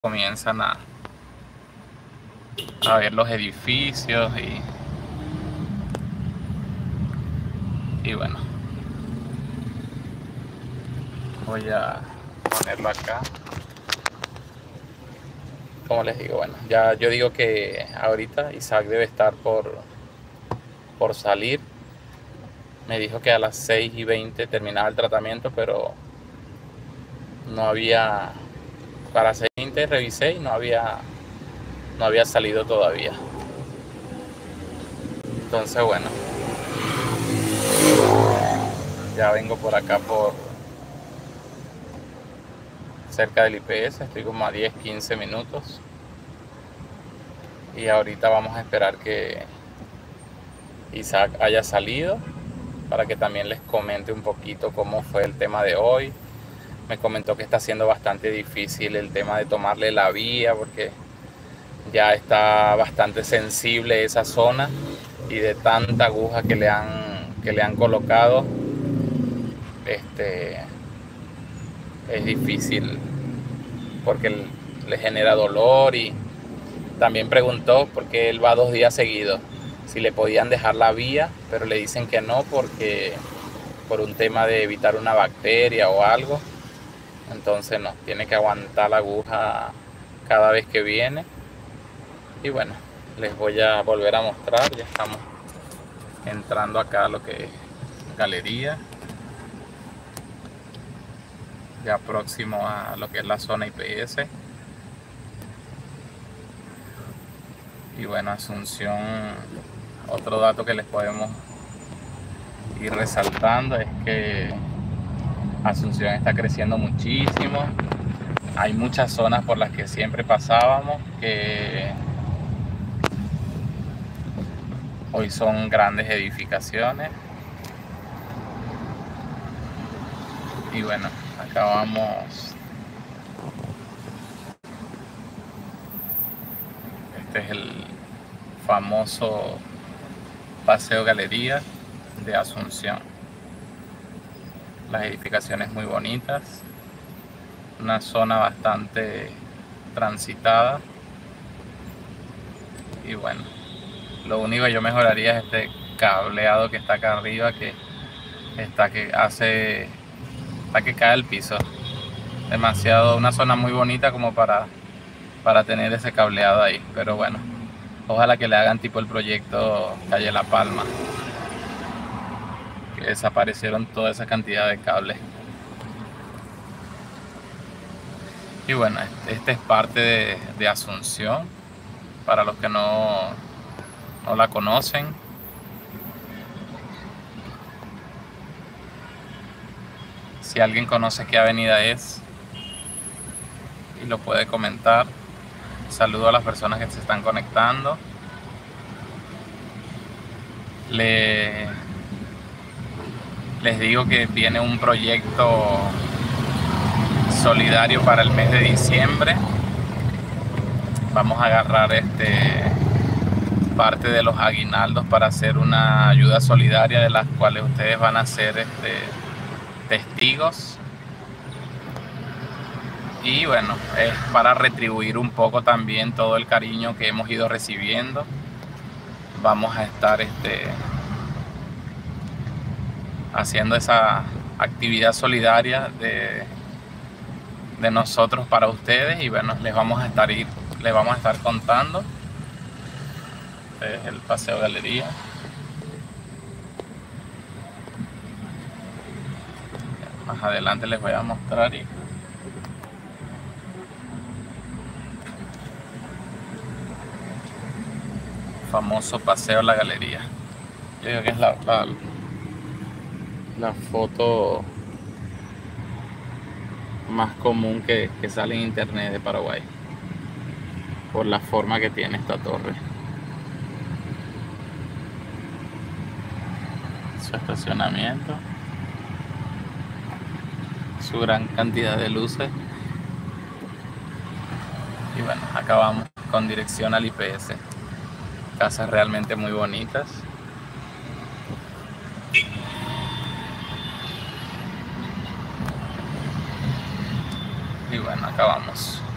comienzan a ver los edificios y bueno, voy a ponerlo acá. Como les digo, bueno, ya yo digo que ahorita Isaac debe estar por salir. Me dijo que a las 6:20 terminaba el tratamiento, pero no había, para las 6:20 revisé y no había salido todavía. Entonces bueno, ya vengo por acá por cerca del IPS, estoy como a 10-15 minutos y ahorita vamos a esperar que Isaac haya salido para que también les comente un poquito cómo fue el tema de hoy. Me comentó que está siendo bastante difícil el tema de tomarle la vía porque ya está bastante sensible esa zona y de tanta aguja que le han colocado, es difícil porque le genera dolor. Y también preguntó, porque él va 2 días seguidos, si le podían dejar la vía, pero le dicen que no porque por un tema de evitar una bacteria o algo. Entonces no, tiene que aguantar la aguja cada vez que viene. Y bueno, les voy a volver a mostrar. Ya estamos entrando acá a lo que es galería, ya próximo a lo que es la zona IPS. Y bueno, Asunción, otro dato que les podemos ir resaltando es que Asunción está creciendo muchísimo. Hay muchas zonas por las que siempre pasábamos que hoy son grandes edificaciones. Y bueno, acá vamos. Este es el famoso Paseo Galería de Asunción. Las edificaciones muy bonitas, una zona bastante transitada. Y bueno, lo único que yo mejoraría es este cableado que está acá arriba, que hace que cae el piso. Demasiado, una zona muy bonita como para tener ese cableado ahí. Pero bueno, ojalá que le hagan tipo el proyecto Calle La Palma, que desaparecieron toda esa cantidad de cables. Y bueno, este es parte de Asunción, para los que no la conocen. Si alguien conoce qué avenida es y lo puede comentar. Saludo a las personas que se están conectando. Les digo que tiene un proyecto solidario para el mes de diciembre. Vamos a agarrar parte de los aguinaldos para hacer una ayuda solidaria, de las cuales ustedes van a ser testigos. Y bueno, es para retribuir un poco también todo el cariño que hemos ido recibiendo. Vamos a estar haciendo esa actividad solidaria de nosotros para ustedes. Y bueno, les vamos a estar contando. Este es el Paseo Galería. Más adelante les voy a mostrar. Famoso Paseo La Galería. Yo creo que es la foto más común que sale en internet de Paraguay, por la forma que tiene esta torre. Su estacionamiento, su gran cantidad de luces. Y bueno, acá vamos con dirección al IPS. Casas realmente muy bonitas. Y bueno, acá vamos.